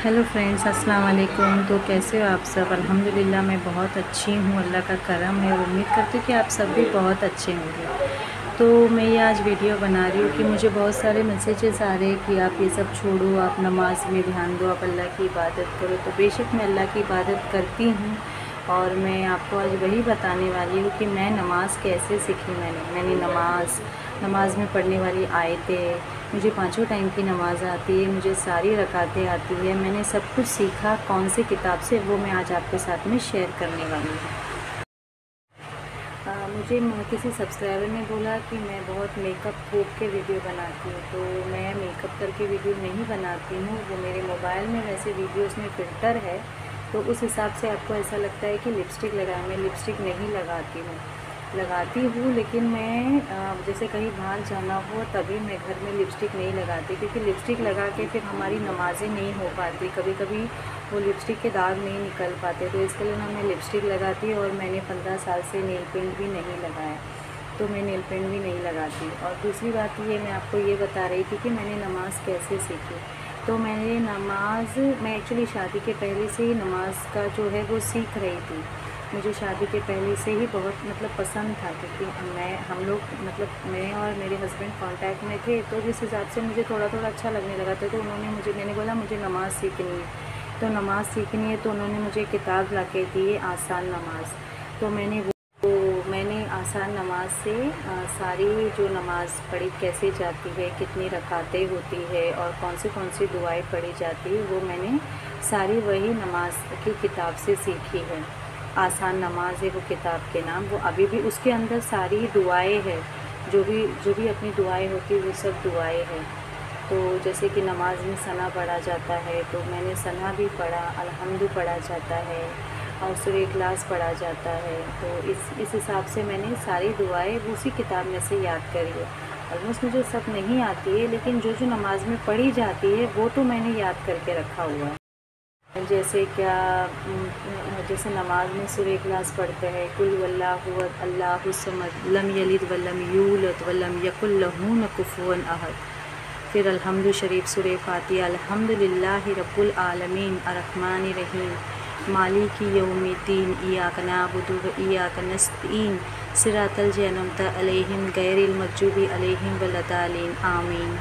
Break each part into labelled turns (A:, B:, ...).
A: Hello friends, अस्सलाम वालेकुम। तो कैसे हो आप सब? अल्हम्दुलिल्लाह मैं बहुत अच्छी हूँ, अल्लाह का करम है। उम्मीद करती हूँ कि आप सब भी बहुत अच्छे होंगे। तो मैं ये आज वीडियो बना रही हूँ कि मुझे बहुत सारे मैसेजेस आ रहे हैं कि आप ये सब छोड़ो, आप नमाज में ध्यान दो, आप अल्लाह की इबादत करो। तो बेशक मैं अल्लाह की इबादत करती हूँ और मैं आपको आज वही बताने वाली हूँ कि मैं नमाज़ कैसे सीखी। मैंने नमाज में पढ़ने वाली आयतें, मुझे पाँचों टाइम की नमाज़ आती है, मुझे सारी रकातें आती है। मैंने सब कुछ सीखा कौन सी किताब से, वो मैं आज आपके साथ में शेयर करने वाली हूँ। मुझे किसी सब्सक्राइबर ने बोला कि मैं बहुत मेकअप फूक के वीडियो बनाती हूँ, तो मैं मेकअप करके वीडियो नहीं बनाती हूँ। वो मेरे मोबाइल में वैसे वीडियोस में फ़िल्टर है, तो उस हिसाब से आपको ऐसा लगता है कि लिपस्टिक लगाए। मैं लिपस्टिक नहीं लगाती हूँ, लेकिन मैं जैसे कहीं बाहर जाना हो तभी मैं घर में लिपस्टिक नहीं लगाती, क्योंकि लिपस्टिक लगा के फिर हमारी नमाज़ें नहीं हो पाती। कभी कभी वो लिपस्टिक के दाग नहीं निकल पाते, तो इसके लिए ना मैं लिपस्टिक लगाती। और मैंने 15 साल से नेल पेंट भी नहीं लगाया, तो मैं नेल पेंट भी नहीं लगाती। और दूसरी बात ये मैं आपको ये बता रही थी कि मैंने नमाज़ कैसे सीखी। तो मैं एक्चुअली शादी के पहले से ही नमाज का जो है वो सीख रही थी। मुझे शादी के पहले से ही बहुत पसंद था, क्योंकि हम लोग मैं और मेरे हस्बैंड कांटेक्ट में थे, तो जिस हिसाब से मुझे थोड़ा थोड़ा अच्छा लगने लगा था, तो मैंने बोला मुझे नमाज़ सीखनी है। तो नमाज़ सीखनी है तो उन्होंने मुझे किताब ला के दी, आसान नमाज़। तो मैंने आसान नमाज से सारी जो नमाज़ पढ़ी कैसे जाती है, कितनी रकातें होती है और कौन सी दुआएं पढ़ी जाती है, वो मैंने सारी वही नमाज की किताब से सीखी है। आसान नमाज है वो किताब के नाम। वो अभी भी उसके अंदर सारी दुआएं है, जो भी अपनी दुआएं होती है वो सब दुआएं हैं। तो जैसे कि नमाज में सना पढ़ा जाता है, तो मैंने सना भी पढ़ा, अल्हम्दु पढ़ा जाता है और सूरह इखलास पढ़ा जाता है। तो इस हिसाब से मैंने सारी दुआएं उसी किताब में से याद करी है। ऑलमोस्ट मुझे सब नहीं आती है, लेकिन जो नमाज में पढ़ी जाती है वो तो मैंने याद करके रखा हुआ है। जैसे नमाज में सूरह इखलास पढ़ते हैं, कुल वल्लाहु अल्लाहु समद लम यलिद वलम यूलद वलम यकुल लहू कुफुवन अहद। फिर अल्हम्दु शरीफ, सूरह फातिहा, अल्हम्दुलिल्लाहि रब्बिल आलमीन अर्रहमानिर रहीम मालिकी यौमिद्दीन इय्याका नअबुदु व इय्याका नस्तईन सिरातल लज़ीना अनअमता अलैहिम गैरिल मग़ज़ूबि अलैहिम वलद्दालिन आमीन।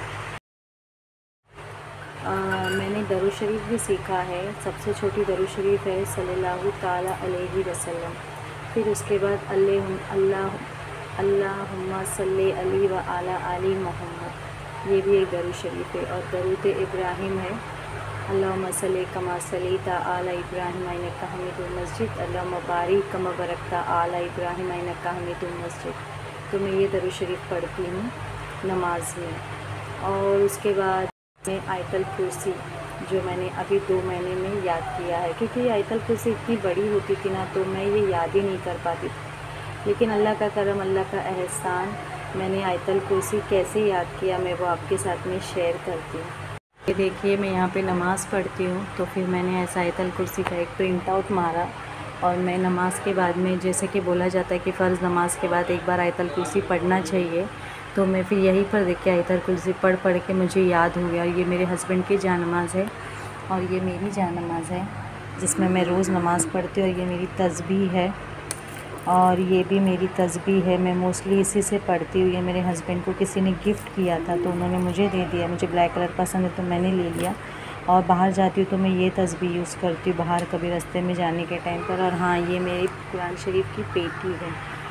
A: मैंने दरूद शरीफ भी सीखा है। सबसे छोटी दरूद शरीफ है सल्लल्लाहु ताला अलैहि वसल्लम। फिर उसके बाद अल्लाहुम्मा सल्ली अली व आला आली मोहम्मद, ये भी एक दरूद शरीफ है। और दरूद इब्राहिम है, अल्लाहुम्मा सल्ली कमा सल्लैता आला इब्राहिम इन्नका हमीदुम मजीद, अल्लाहुम्मा बारिक कमा बरकता आला इब्राहिम इन्नका हमीदुम मजीद। तो मैं ये दरूद शरीफ पढ़ती हूँ नमाज में। और उसके बाद आयतल कुर्सी, जो मैंने अभी 2 महीने में याद किया है, क्योंकि ये आयतल कुर्सी इतनी बड़ी होती थी ना, तो मैं ये याद ही नहीं कर पाती थी। लेकिन अल्लाह का करम, अल्लाह का एहसान, मैंने आयतल कुर्सी कैसे याद किया मैं वो आपके साथ में शेयर करती हूँ। ये देखिए, मैं यहाँ पे नमाज़ पढ़ती हूँ, तो फिर मैंने ऐसा आयतल कुर्सी का एक प्रिंट आउट मारा। और मैं नमाज़ के बाद में, जैसे कि बोला जाता है कि फ़र्ज़ नमाज के बाद एक बार आयतल कुर्सी पढ़ना चाहिए, तो मैं फिर यहीं पर देख के आयतल कुर्सी पढ़ के मुझे याद हो गया। ये मेरे हस्बैंड की जान नमाज़ है और ये मेरी जान नमाज़ है, जिसमें मैं रोज़ नमाज़ पढ़ती हूँ। और ये मेरी तस्बीह है और ये भी मेरी तस्बीह है, मैं मोस्टली इसी से पढ़ती हूँ। ये मेरे हस्बैंड को किसी ने गिफ्ट किया था, तो उन्होंने मुझे दे दिया। मुझे ब्लैक कलर पसंद है तो मैंने ले लिया। और बाहर जाती हूँ तो मैं ये तस्बीह यूज़ करती हूँ बाहर कभी रास्ते में जाने के टाइम पर। और हाँ, ये मेरी कुरान शरीफ की पेटी है।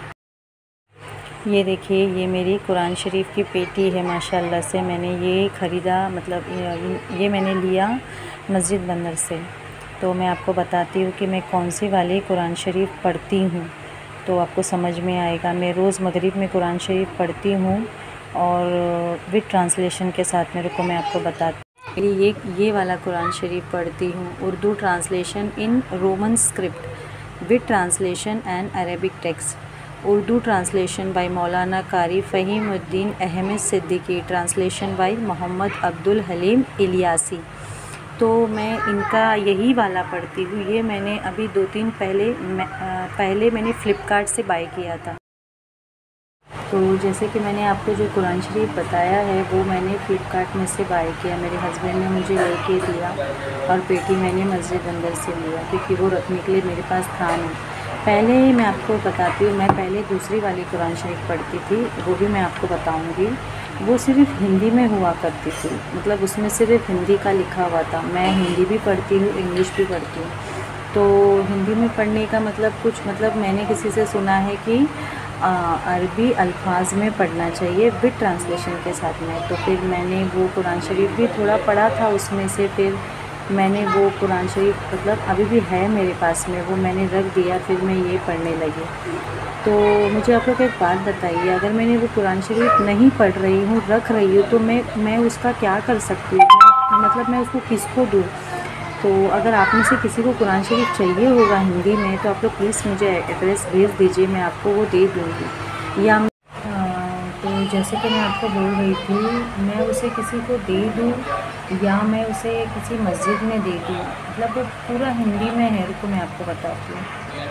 A: ये देखिए, ये मेरी कुरान शरीफ की पेटी है। माशाल्लाह से मैंने ये ख़रीदा, ये मैंने लिया मस्जिद बंदर से। तो मैं आपको बताती हूँ कि मैं कौन सी वाली कुरान शरीफ पढ़ती हूँ, तो आपको समझ में आएगा। मैं रोज़ मगरिब में कुरान शरीफ पढ़ती हूँ और विद ट्रांसलेशन के साथ। मेरे को मैं आपको बताती हूँ, ये वाला कुरान शरीफ पढ़ती हूँ, Urdu translation in Roman script with translation and Arabic text. Urdu translation by Maulana Qari Fahimuddin Ahmed Siddiqui, translation by Mohammad Abdul Haleem Ilyasi. तो मैं इनका यही वाला पढ़ती हूँ। ये मैंने अभी 2-3 पहले मैंने फ़्लिपकार्ट से बाय किया था। तो जैसे कि मैंने आपको जो कुरान शरीफ बताया है वो मैंने फ़्लिपकार्ट में से बाय किया, मेरे हस्बैंड ने मुझे लेके दिया और पेटी मैंने मस्जिद अंदर से लिया क्योंकि वो रखने के लिए मेरे पास था नहीं। पहले मैं आपको बताती हूँ, मैं पहले दूसरी वाली कुरान शरीफ पढ़ती थी, वो भी मैं आपको बताऊँगी। वो सिर्फ़ हिंदी में हुआ करती थी, मतलब उसमें सिर्फ़ हिंदी का लिखा हुआ था। मैं हिंदी भी पढ़ती हूँ, इंग्लिश भी पढ़ती हूँ। तो हिंदी में पढ़ने का मतलब मैंने किसी से सुना है कि अरबी अल्फाज में पढ़ना चाहिए विद ट्रांसलेशन के साथ में। तो फिर मैंने वो कुरान शरीफ भी थोड़ा पढ़ा था, उसमें से फिर मैंने वो कुरान शरीफ मतलब अभी भी है मेरे पास में, वो मैंने रख दिया, फिर मैं ये पढ़ने लगी। तो मुझे आप लोग एक बात बताइए, अगर मैंने वो कुरान शरीफ नहीं पढ़ रही हूँ, रख रही हूँ, तो मैं उसका क्या कर सकती हूँ? मतलब मैं उसको किसको दूँ? तो अगर आप में से किसी को कुरान शरीफ चाहिए होगा हिंदी में, तो आप लोग प्लीज़ मुझे एड्रेस भेज दीजिए, मैं आपको वो दे दूँगी। या तो जैसे कि मैं आपको बोल रही थी, मैं उसे किसी को दे दूँ या मैं उसे किसी मस्जिद में दे दूँ, मतलब वो पूरा हिंदी में है। रुको मैं आपको बताती हूँ।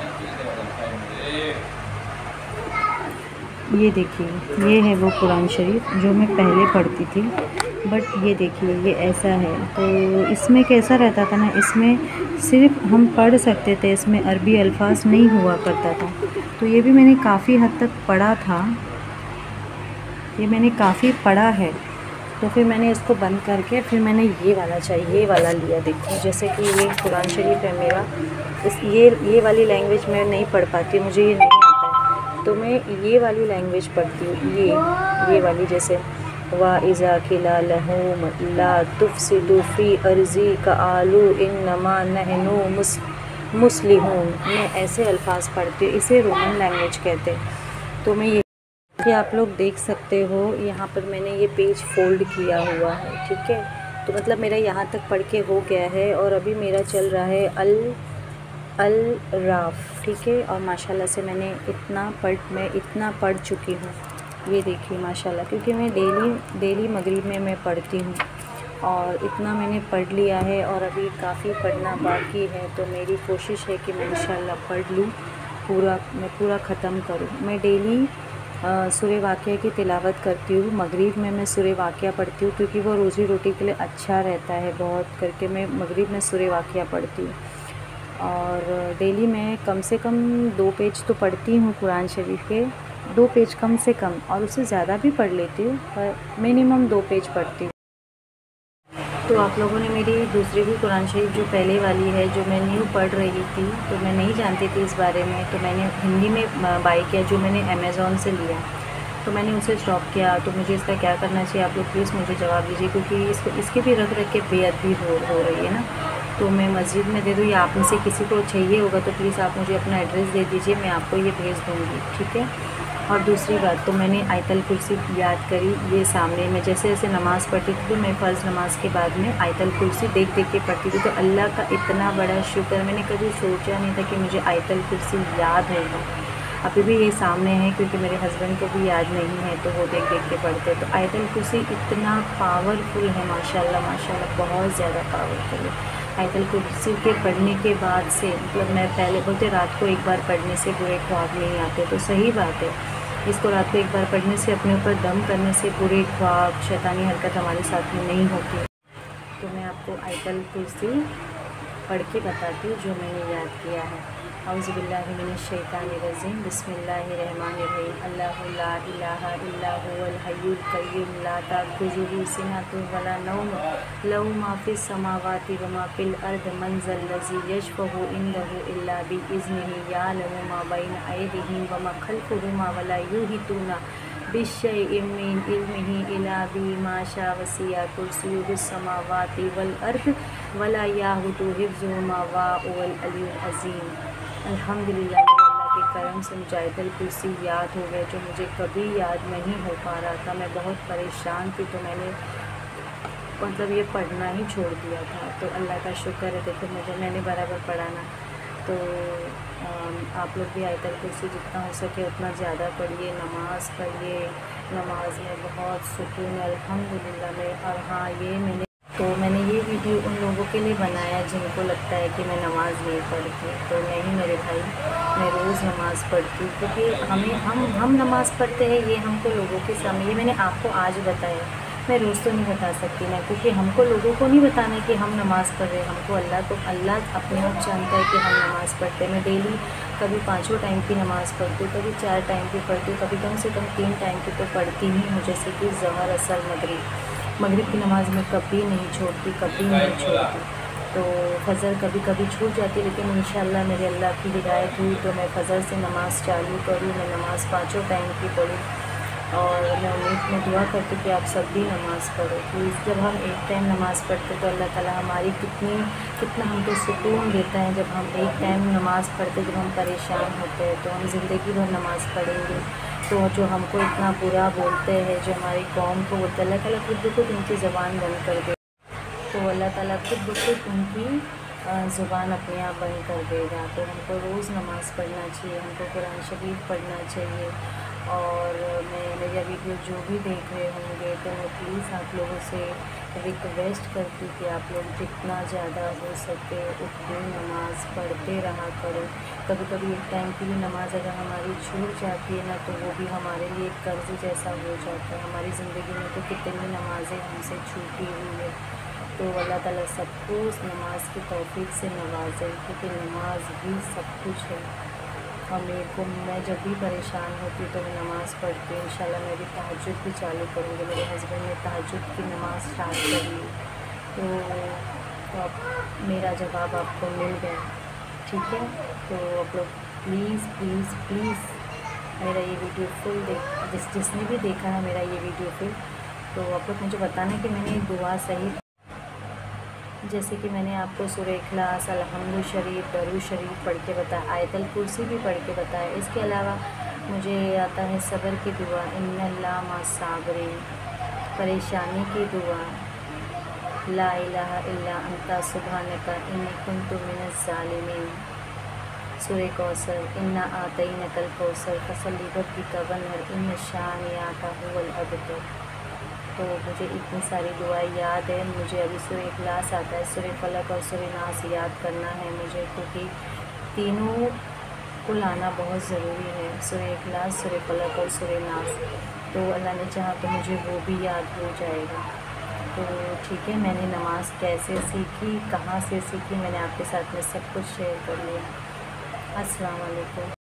A: ये देखिए, ये है वो कुरान शरीफ जो मैं पहले पढ़ती थी, बट ये देखिए ये ऐसा है। तो इसमें कैसा रहता था ना, इसमें सिर्फ हम पढ़ सकते थे, इसमें अरबी अल्फाज नहीं हुआ करता था। तो ये भी मैंने काफ़ी हद तक पढ़ा था, ये मैंने काफ़ी पढ़ा है। तो फिर मैंने इसको बंद करके फिर मैंने ये वाला लिया। देखो जैसे कि ये कुरान शरीफ है मेरा, ये वाली लैंग्वेज मैं नहीं पढ़ पाती, मुझे ये नहीं आता है, तो मैं ये वाली लैंग्वेज पढ़ती हूँ। ये वाली, जैसे वा इज़ा किला लहूम ला तुफ़सिदू फ़ी अर्ज़ी का आलू इन्नमा नहनु मुस्लिहून, मैं ऐसे अल्फाज पढ़ती हूँ, इसे रोमन लैंग्वेज कहते हैं। तो मैं ये आप लोग देख सकते हो, यहाँ पर मैंने ये पेज फ़ोल्ड किया हुआ है, ठीक है। तो मतलब मेरा यहाँ तक पढ़ के हो गया है और अभी मेरा चल रहा है अल राफ, ठीक है। और माशाल्लाह से मैं इतना पढ़ चुकी हूँ, ये देखिए माशाल्लाह, क्योंकि मैं डेली मगरिब में मैं पढ़ती हूँ और इतना मैंने पढ़ लिया है और अभी काफ़ी पढ़ना बाकी है। तो मेरी कोशिश है कि मैं इंशाल्लाह पढ़ लूँ, मैं पूरा ख़त्म करूँ। मैं डेली सूरह वाक़िया की तिलावत करती हूँ, मगरिब में मैं सूरह वाक़िया पढ़ती हूँ क्योंकि वो रोज़ी रोटी के लिए अच्छा रहता है बहुत करके। मैं मगरिब में सूरह वाक़िया पढ़ती हूँ और डेली मैं कम से कम 2 पेज तो पढ़ती हूँ कुरान शरीफ के, 2 पेज कम से कम, और उससे ज़्यादा भी पढ़ लेती हूँ, पर मिनिमम 2 पेज पढ़ती हूँ। तो आप लोगों ने मेरी दूसरी भी कुरान शरीफ जो पहले वाली है, जो मैं न्यू पढ़ रही थी, तो मैं नहीं जानती थी इस बारे में, तो मैंने हिंदी में बाय किया, जो मैंने अमेज़ॉन से लिया, तो मैंने उसे स्टॉप किया। तो मुझे इसका क्या करना चाहिए, आप लोग प्लीज़ मुझे जवाब दीजिए, क्योंकि इसकी भी रख के बेअदबी हो रही है ना। तो मैं मस्जिद में दे दूँ या आप में से किसी को चाहिए होगा तो प्लीज़ आप मुझे अपना एड्रेस दे दीजिए, मैं आपको ये भेज दूँगी, ठीक है। और दूसरी बात, तो मैंने आयतल कुर्सी याद करी, ये सामने में जैसे जैसे नमाज़ पढ़ती थी, तो मैं फ़र्ज़ नमाज के बाद में आयतल कुर्सी देख के पढ़ती थी। तो अल्लाह का इतना बड़ा शुक्र, मैंने कभी सोचा नहीं था कि मुझे आयतल कुर्सी याद होगा। अभी भी ये सामने है क्योंकि मेरे हस्बैंड को भी याद नहीं है, तो वो देख के पढ़ते हैं। तो आयतल कुर्सी इतना पावरफुल है, माशाल्लाह माशाल्लाह, बहुत ज़्यादा पावरफुल है। आयतल कुर्सी के पढ़ने के बाद से, मतलब मैं पहले बोलते रात को एक बार पढ़ने से बुरे ख्वाब नहीं आते, तो सही बात है। इसको रात को एक बार पढ़ने से, अपने ऊपर दम करने से बुरे ख्वाब, शैतानी हरकत हमारे साथ में नहीं होती। तो मैं आपको आयतल कुर्सी पढ़ के बताती हूँ जो मैंने याद किया है। औज़ुबिल्लाहि मिनश्शैतानिर्रजीम, बिस्मिल्लाहिर्रहमानिर्रहीम। अल्लाहु ला इलाहा इल्ला हुवल हय्युल क़य्यूम ला ताख़ुज़ुहु सिनतुन वला नौम लहू मा फ़िस समावाति व मा फ़िल अर्द मन ज़ल्लज़ी यशफ़अु इंदहु इल्ला बिइज़्निही यअलमु मा बैन अयदीहिम व मा ख़ल्फ़हुम वला युहीतूना बिशैइन मिन इल्मिही इल्ला बिमा शाअ वसिअ कुर्सियुहु समावाति वल अर्द वला याऊदुहु हिफ़्ज़ुहुमा व हुवल अलियुल अज़ीम। अल्हम्दुलिल्लाह, अल्लाह के करम से मुझे आयतल कुर्सी याद हो गया, जो मुझे कभी याद नहीं हो पा रहा था। मैं बहुत परेशान थी, तो मैंने मतलब ये पढ़ना ही छोड़ दिया था। तो अल्लाह का शुक्र है, देखो मैंने बराबर पढ़ाना। तो आप लोग भी आयतल कुर्सी जितना हो सके उतना ज़्यादा पढ़िए, नमाज़ पढ़िए, नमाज में बहुत सुकून अल्हम्दुलिल्लाह में। और हाँ, ये मैंने तो मैंने ये वीडियो उन लोगों के लिए बनाया जिनको लगता है कि मैं नमाज़ नहीं पढ़ती। तो नहीं मेरे भाई, मैं रोज़ नमाज़ पढ़ती हूँ, क्योंकि हम नमाज़ पढ़ते हैं ये हमको लोगों के सामने, ये मैंने आपको आज बताया, मैं रोज़ तो नहीं बता सकती ना, क्योंकि हमको लोगों को नहीं बताना है कि हम नमाज़ पढ़ रहे हैं। हमको अल्लाह अपने आप जानता है कि हम नमाज़ पढ़ते हैं। मैं डेली कभी 5 टाइम की नमाज़ पढ़ती हूँ, कभी 4 टाइम की पढ़ती हूँ, कभी कम से कम 3 टाइम की तो पढ़ती ही हूँ, जैसे कि ज़ोहर, असर, मगरिब की नमाज़ में कभी नहीं छोड़ती, कभी नहीं छोड़ती। तो फ़जर कभी कभी छूट जाती है, लेकिन इंशाअल्लाह मेरे अल्लाह की हिदायत हुई तो मैं फ़जर से नमाज़ चालू करूँ, मैं नमाज़ 5 टाइम की पढ़ूँ। और मैं उम्मीद में दुआ करती कि आप सब भी नमाज़ पढ़ो। प्लीज़, जब हम एक टाइम नमाज़ पढ़ते तो अल्लाह ताला हमारी कितना हमको सुकून देता है। जब हम एक टाइम नमाज़ पढ़ते, जब हम परेशान होते हैं, तो हम ज़िंदगी भर नमाज़ पढ़ेंगे तो जो हमको इतना बुरा बोलते हैं, जो हमारी कौम को बोलते हैं, अल्लाह ताला खुद ब खुद उनकी ज़बान बंद कर दे। तो अल्लाह ताला खुद ब खुद उनकी ज़ुबान अपने आप बंद कर देगा। तो हमको रोज़ नमाज़ पढ़ना चाहिए, हमको कुरान शरीफ पढ़ना चाहिए। और मैं मेरा वीडियो जो भी देख रहे होंगे तो मैं प्लीज़ आप लोगों से रिक्वेस्ट करती कि आप लोग जितना ज़्यादा हो सके उतनी नमाज़ पढ़ते रहा करो। कभी कभी एक टाइम की भी नमाज़ अगर हमारी छूट जाती है ना, तो वो भी हमारे लिए एक कर्ज़ जैसा हो जाता है। हमारी ज़िंदगी में तो कितनी नमाज़ें हमसे छूटी हुई है। तो अल्लाह ताला सबको उस नमाज की तौफीक से नवाज़े, क्योंकि नमाज ही सब कुछ है। और मेरे को, मैं जब भी परेशान होती हूँ तो मैं नमाज़ पढ़ती हूँ। इंशाल्लाह मैं भी तहज्जुद भी चालू करूँगी। मेरे हस्बैंड ने तहज्जुद की नमाज़ स्टार्ट कर ली, तो अब मेरा जवाब आपको मिल गया, ठीक है। तो आप लोग प्लीज़ प्लीज़ प्लीज़ मेरा ये वीडियो फुल जिसने भी देखा है मेरा ये वीडियो फुल, तो आप लोग मुझे बताना कि मैंने दुआ सही, जैसे कि मैंने आपको सूरह इखलास, अलहम्दु शरीफ, दरूद शरीफ पढ़ के बताया, आयतल कुर्सी भी पढ़ के बताया। इसके अलावा मुझे आता है सब्र की दुआ, इन्नल्लाह मअस साबिरीन, परेशानी की दुआ, ला इलाहा इल्ला अंता सुब्हानका इन्नी कुन्तु मिनज़ ज़ालिमीन, सूरह कौसर, इन्ना आतैनकल कौसर फसल्लि लिरब्बिका वन्हर, इन्न शानिअका हुवल अबतर। तो मुझे इतनी सारी दुआएं याद है। मुझे अभी सूरह इखलास आता है, सूरह फलक और सूरह नास याद करना है मुझे, क्योंकि तीनों को लाना बहुत ज़रूरी है, सूरह इखलास, सूरह फलक और सूरह नास। तो अल्लाह ने चाहा तो मुझे वो भी याद हो जाएगा। तो ठीक है, मैंने नमाज़ कैसे सीखी, कहाँ से सीखी, मैंने आपके साथ में सब कुछ शेयर कर लिया। अस्सलाम वालेकुम।